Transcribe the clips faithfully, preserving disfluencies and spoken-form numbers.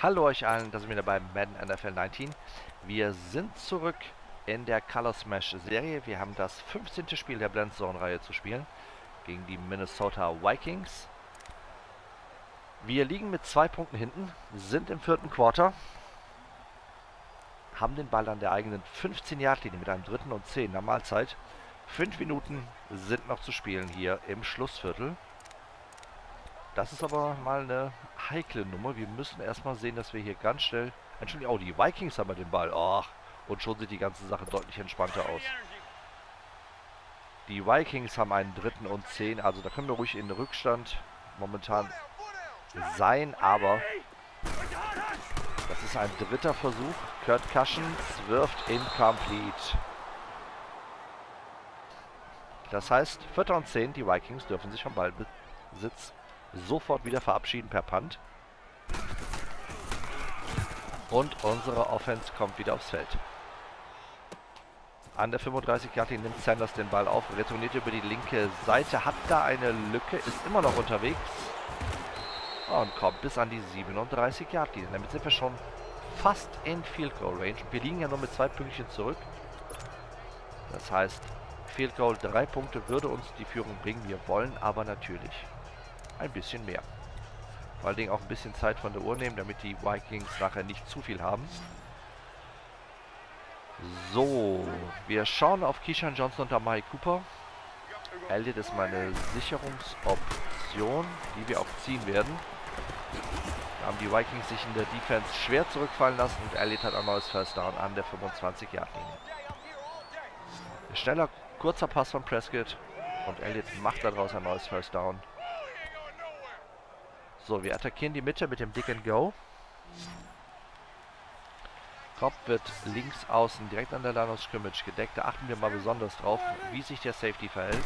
Hallo euch allen, da sind wir wieder bei Madden N F L neunzehn. Wir sind zurück in der Color Smash Serie. Wir haben das fünfzehnte Spiel der Blend Zone Reihe zu spielen gegen die Minnesota Vikings. Wir liegen mit zwei Punkten hinten, sind im vierten Quarter, haben den Ball an der eigenen fünfzehn Yard Linie mit einem dritten und zehn nach Mahlzeit. Fünf Minuten sind noch zu spielen hier im Schlussviertel. Das ist aber mal eine heikle Nummer. Wir müssen erstmal sehen, dass wir hier ganz schnell... Entschuldigung, oh, die Vikings haben den Ball. Ach, und schon sieht die ganze Sache deutlich entspannter aus. Die Vikings haben einen dritten und zehn. Also da können wir ruhig in Rückstand momentan sein. Aber das ist ein dritter Versuch. Kurt Cussions wirft incomplete. Das heißt, vierter und zehn. Die Vikings dürfen sich vom Ballbesitz sofort wieder verabschieden per Punt. Und unsere Offense kommt wieder aufs Feld. An der fünfunddreißig Yard Linie nimmt Sanders den Ball auf, retourniert über die linke Seite, hat da eine Lücke, ist immer noch unterwegs und kommt bis an die siebenunddreißig Yard Linie. Damit sind wir schon fast in Field Goal Range. Wir liegen ja nur mit zwei Pünktchen zurück. Das heißt, Field Goal, drei Punkte würde uns die Führung bringen. Wir wollen aber natürlich ein bisschen mehr. Vor allen Dingen auch ein bisschen Zeit von der Uhr nehmen, damit die Vikings nachher nicht zu viel haben. So, wir schauen auf Keyshawn Johnson und Amari Cooper. Elliott ist meine Sicherungsoption, die wir auch ziehen werden. Da haben die Vikings sich in der Defense schwer zurückfallen lassen und Elliott hat ein neues First Down an der fünfundzwanzig Yard Linie. Ein schneller, kurzer Pass von Prescott und Elliott macht daraus ein neues First Down. So, wir attackieren die Mitte mit dem Dick and Go. Kopf wird links außen direkt an der Line of Scrimmage gedeckt. Da achten wir mal besonders drauf, wie sich der Safety verhält.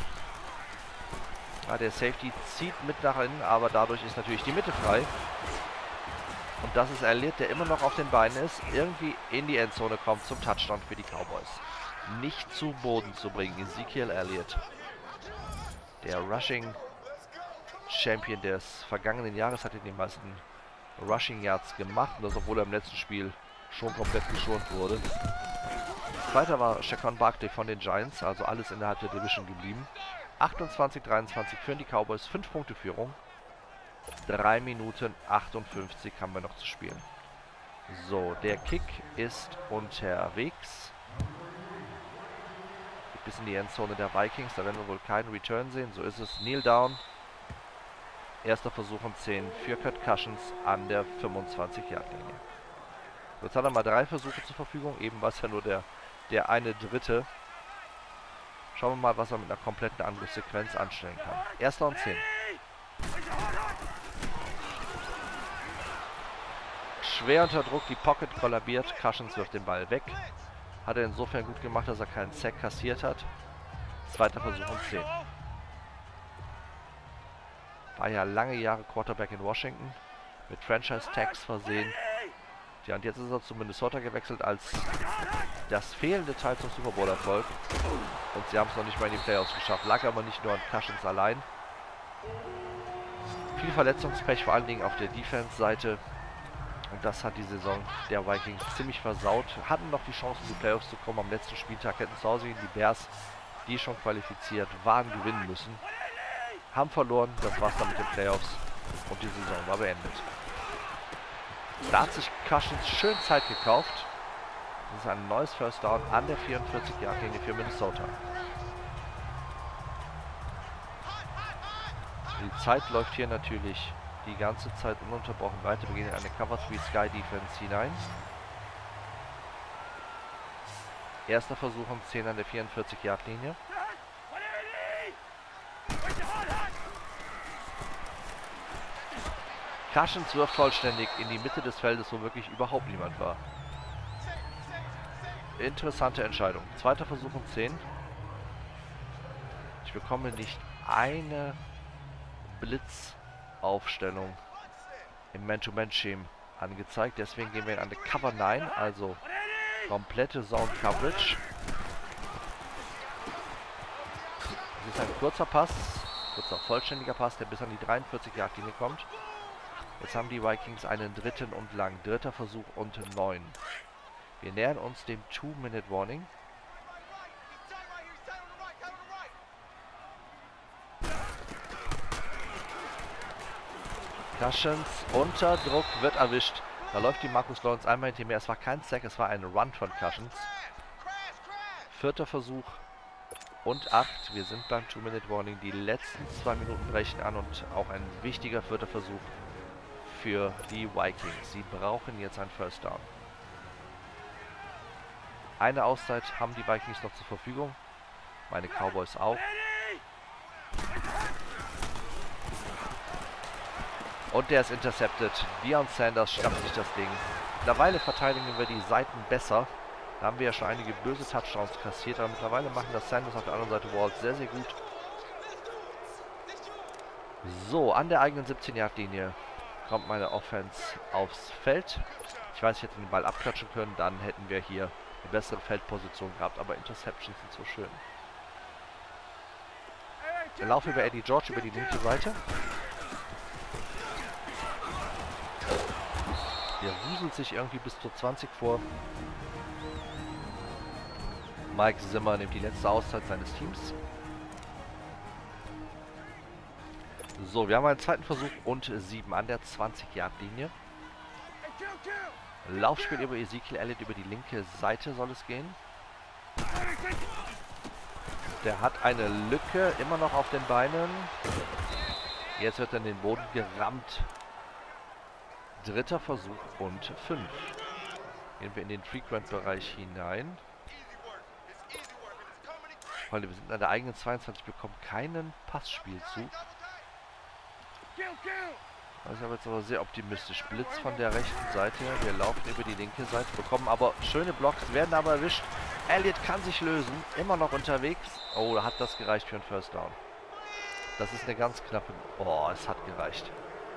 Ja, der Safety zieht mit nach innen, aber dadurch ist natürlich die Mitte frei. Und das ist Elliott, der immer noch auf den Beinen ist, irgendwie in die Endzone kommt zum Touchdown für die Cowboys. Nicht zu Boden zu bringen, Ezekiel Elliott. Der Rushing Champion des vergangenen Jahres, hat in den meisten Rushing Yards gemacht. Und das, obwohl er im letzten Spiel schon komplett geschont wurde. Zweiter war Shaquan Barkley von den Giants, also alles innerhalb der Division geblieben. achtundzwanzig dreiundzwanzig führen die Cowboys, fünf Punkte Führung. drei Minuten achtundfünfzig haben wir noch zu spielen. So, der Kick ist unterwegs. Bis in die Endzone der Vikings, da werden wir wohl keinen Return sehen. So ist es. Kneel down. Erster Versuch und zehn für Kurt Cussions an der fünfundzwanzig Yard Linie. Jetzt hat er mal drei Versuche zur Verfügung. Eben war es ja nur der, der eine dritte. Schauen wir mal, was er mit einer kompletten Angriffssequenz anstellen kann. Erster und zehn. Schwer unter Druck, die Pocket kollabiert. Cussions wirft den Ball weg. Hat er insofern gut gemacht, dass er keinen Sack kassiert hat. Zweiter Versuch und zehn. War ja lange Jahre Quarterback in Washington. Mit Franchise-Tags versehen. Ja, und jetzt ist er zu Minnesota gewechselt als das fehlende Teil zum Super Bowl-Erfolg. Und sie haben es noch nicht mal in die Playoffs geschafft. Lag aber nicht nur an Cussions allein. Viel Verletzungspech, vor allen Dingen auf der Defense-Seite. Und das hat die Saison der Vikings ziemlich versaut. Hatten noch die Chance, in die Playoffs zu kommen. Am letzten Spieltag hätten zu Hause gegen die Bears, die schon qualifiziert waren, gewinnen müssen. Haben verloren, das war's dann mit den Playoffs. Und die Saison war beendet. Da hat sich Cussions schön Zeit gekauft. Das ist ein neues First Down an der vierundvierzig Yard Linie für Minnesota. Die Zeit läuft hier natürlich die ganze Zeit ununterbrochen weiter. Wir gehen in eine Cover drei Sky Defense hinein. Erster Versuch um zehn an der vierundvierzig Yard Linie. Cussions wirft vollständig in die Mitte des Feldes, wo wirklich überhaupt niemand war. Interessante Entscheidung. Zweiter Versuch um zehn. Ich bekomme nicht eine Blitzaufstellung im Man-to-Man-Scheme angezeigt. Deswegen gehen wir in eine Cover neun, also komplette Zone Coverage. Das ist ein kurzer Pass, kurzer vollständiger Pass, der bis an die dreiundvierzig Yard Linie kommt. Jetzt haben die Vikings einen dritten und lang. Dritter Versuch und neun. Wir nähern uns dem Two-Minute-Warning. Cushions unter Druck, wird erwischt. Da läuft die Marcus Lawrence einmal hinter mir. Es war kein Sack, es war ein Run von Cushions. Vierter Versuch und acht. Wir sind beim Two-Minute-Warning. Die letzten zwei Minuten brechen an und auch ein wichtiger vierter Versuch für die Vikings. Sie brauchen jetzt ein First Down. Eine Auszeit haben die Vikings noch zur Verfügung. Meine Cowboys auch. Und der ist intercepted. Deion Sanders schnappt sich das Ding. Mittlerweile verteidigen wir die Seiten besser. Da haben wir ja schon einige böse Touchdowns kassiert. Aber mittlerweile machen das Sanders auf der anderen Seite Walt sehr, sehr gut. So, an der eigenen siebzehn-Yard-Linie kommt meine Offense aufs Feld. Ich weiß, ich hätte den Ball abklatschen können. Dann hätten wir hier eine bessere Feldposition gehabt. Aber Interceptions sind so schön. Der Lauf über Eddie George über die linke Seite. Der wuselt sich irgendwie bis zur zwanzig vor. Mike Zimmer nimmt die letzte Auszeit seines Teams. So, wir haben einen zweiten Versuch und sieben an der zwanzig-Yard-Linie. Laufspiel über Ezekiel Elliott über die linke Seite soll es gehen. Der hat eine Lücke, immer noch auf den Beinen. Jetzt wird er in den Boden gerammt. Dritter Versuch und fünf. Gehen wir in den Frequent-Bereich hinein. Freunde, wir sind an der eigenen zweiundzwanzig, bekommen keinen Passspielzug. Das ist aber jetzt aber sehr optimistisch. Blitz von der rechten Seite. Wir laufen über die linke Seite, bekommen aber schöne Blocks, werden aber erwischt. Elliott kann sich lösen, immer noch unterwegs. Oh, da hat das gereicht für einen First Down. Das ist eine ganz knappe... Oh, es hat gereicht.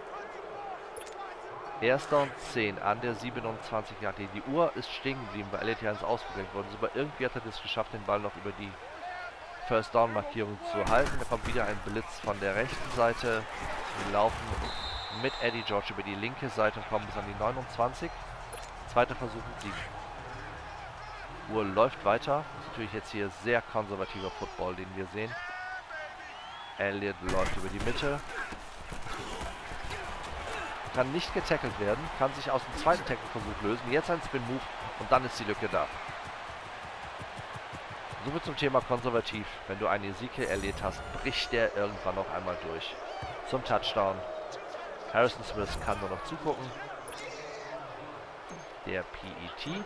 Erster und zehn an der siebenundzwanzig Yard. Die Uhr ist stehen geblieben, weil Elliott ja ins Ausgelenkt worden ist. Aber irgendwie hat er es geschafft, den Ball noch über die First Down Markierung zu halten. Da kommt wieder ein Blitz von der rechten Seite. Wir laufen mit Eddie George über die linke Seite und kommen bis an die neunundzwanzig. Zweiter Versuch und sieben. Uhr läuft weiter. Das ist natürlich jetzt hier sehr konservativer Football, den wir sehen. Elliott läuft über die Mitte. Kann nicht getackelt werden, kann sich aus dem zweiten Tackle-Versuch lösen. Jetzt ein Spin-Move und dann ist die Lücke da. Soviel zum Thema konservativ. Wenn du einen Ezekiel Elliott hast, bricht der irgendwann noch einmal durch. Zum Touchdown. Harrison Smith kann nur noch zugucken. Der P E T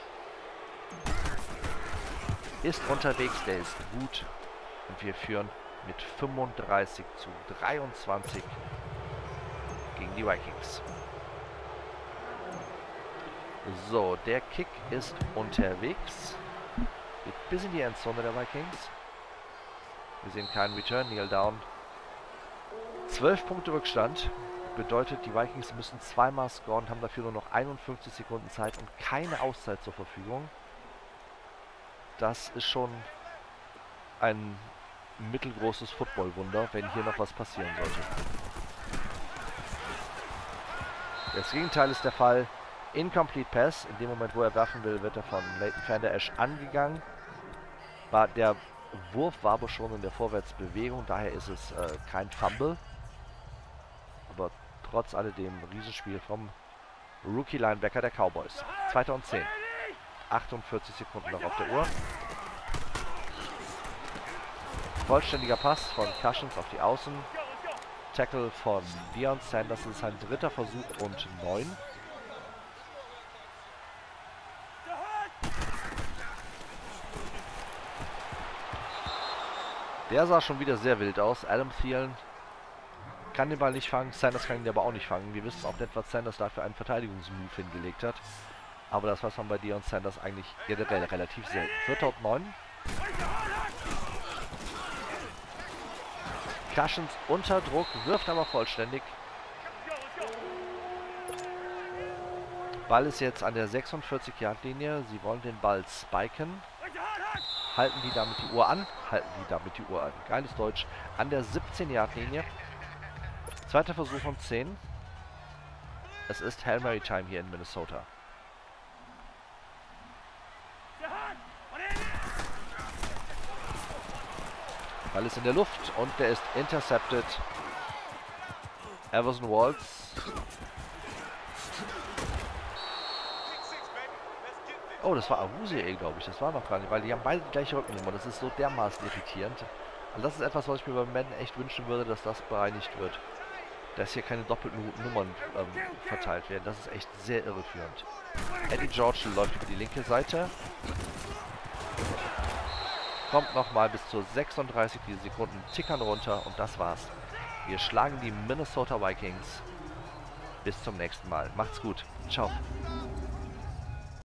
ist unterwegs, der ist gut. Und wir führen mit fünfunddreißig zu dreiundzwanzig gegen die Vikings. So, der Kick ist unterwegs. Geht bis in die Endzone der Vikings. Wir sehen keinen Return, Kneel down. zwölf Punkte Rückstand. Bedeutet, die Vikings müssen zweimal scoren, haben dafür nur noch einundfünfzig Sekunden Zeit und keine Auszeit zur Verfügung. Das ist schon ein mittelgroßes Footballwunder, wenn hier noch was passieren sollte. Das Gegenteil ist der Fall. Incomplete Pass. In dem Moment, wo er werfen will, wird er von Leighton Vander Esch angegangen. War, der Wurf war aber schon in der Vorwärtsbewegung, daher ist es äh, kein Fumble. Aber trotz alledem Riesenspiel vom Rookie-Linebacker der Cowboys. Zweiter und zehn. achtundvierzig Sekunden noch auf der Uhr. Vollständiger Pass von Cushions auf die Außen. Tackle von Deion Sanders. Das ist ein dritter Versuch und neun. Der sah schon wieder sehr wild aus. Adam Thielen kann den Ball nicht fangen. Sanders kann ihn aber auch nicht fangen. Wir wissen auch nicht, was Sanders dafür einen Verteidigungsmove hingelegt hat. Aber das weiß man bei Deion Sanders eigentlich generell relativ selten. Vierter und neun. Cushions unter Druck, wirft aber vollständig. Ball ist jetzt an der sechsundvierzig Yard Linie. Sie wollen den Ball spiken. Halten die damit die Uhr an. Halten die damit die Uhr an. Geiles Deutsch. An der siebzehn Yard Linie. Zweiter Versuch und zehn. Es ist Hail Mary Time hier in Minnesota. Ball ist in der Luft und der ist intercepted. Everson Walls. Oh, das war Awuzie, glaube ich. Das war noch gar nicht, weil die haben beide die gleiche Rückennummer. Das ist so dermaßen irritierend. Und das ist etwas, was ich mir beim Madden echt wünschen würde, dass das bereinigt wird. Dass hier keine doppelten Nummern ähm, verteilt werden. Das ist echt sehr irreführend. Eddie George läuft über die linke Seite. Kommt nochmal bis zur sechsunddreißig Sekunden, tickern runter und das war's. Wir schlagen die Minnesota Vikings. Bis zum nächsten Mal. Macht's gut. Ciao.